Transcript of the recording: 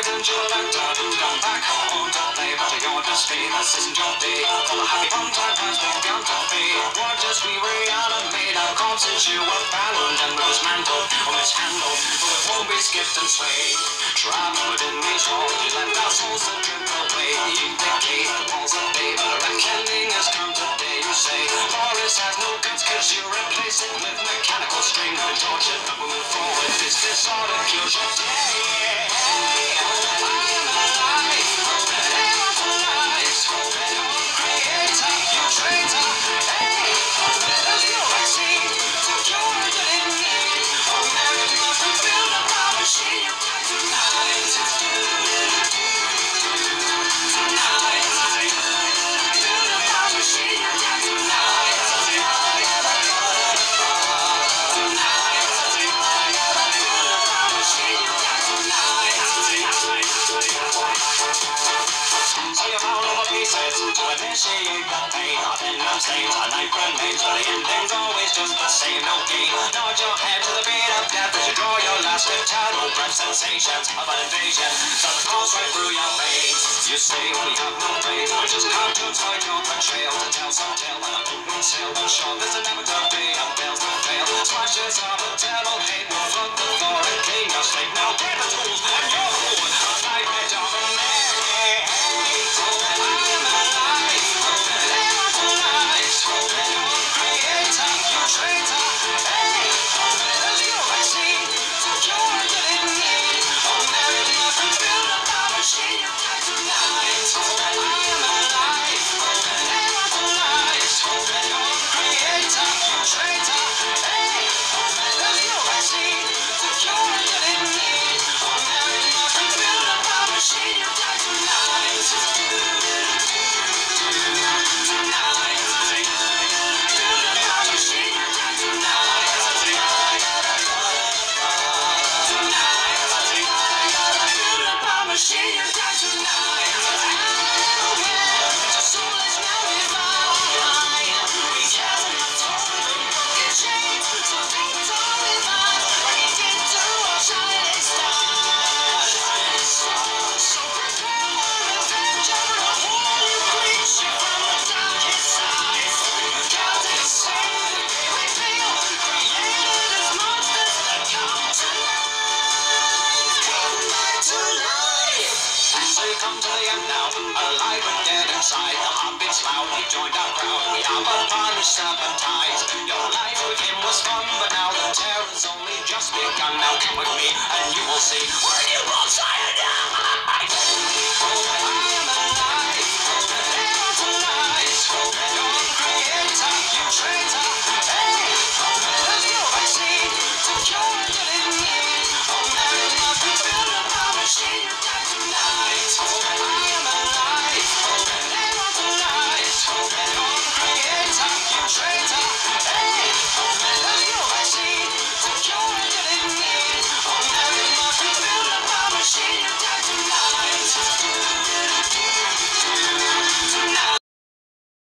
and you'll have to come back home to play. But to your dismay, this isn't your day. All the happy fun time has begun to fade. Watch as we reanimate our corpses. You were bound and dismantled or mishandled, but it won't be skipped and swayed. Trapped within these walls, you left our souls to drift away. The ink decayed, the walls of bay, but a reckoning has come today. You say Boris has no guts, cause you replace it with mechanical string and torture. But we move forward, this disorder kills your day. I am alive, immortalized. You're creator, you traitor. Hey, there's no vaccine to cure what it needs. American life, we build a bomb machine. You die tonight. Tonight. Build a bomb machine. You die tonight. Tonight. Build a bomb machine. You die tonight. So you found all the pieces to initiate the pain. Addendum stains, a night remains, but the ending's always just the same. No gain. Nod your head to the beat of death as you draw your last eternal breath. Sensations of an invasion start to course right through your veins. You say we have no faith, we're just cartoons for your portrayal to tell some tale when a open sail. I'm sure there's an never day and fails to fail. Smashes of a devil hate will flood the floor and clean your slate. Now get the tools and your fool. Nightmare dominate. Come to the end now, alive and dead inside. The heartbeats loud, he joined our crowd. We are but punished serpentines. Your life with him was fun, but now the terror's only just begun. Now come with me and you will see. When you both tired.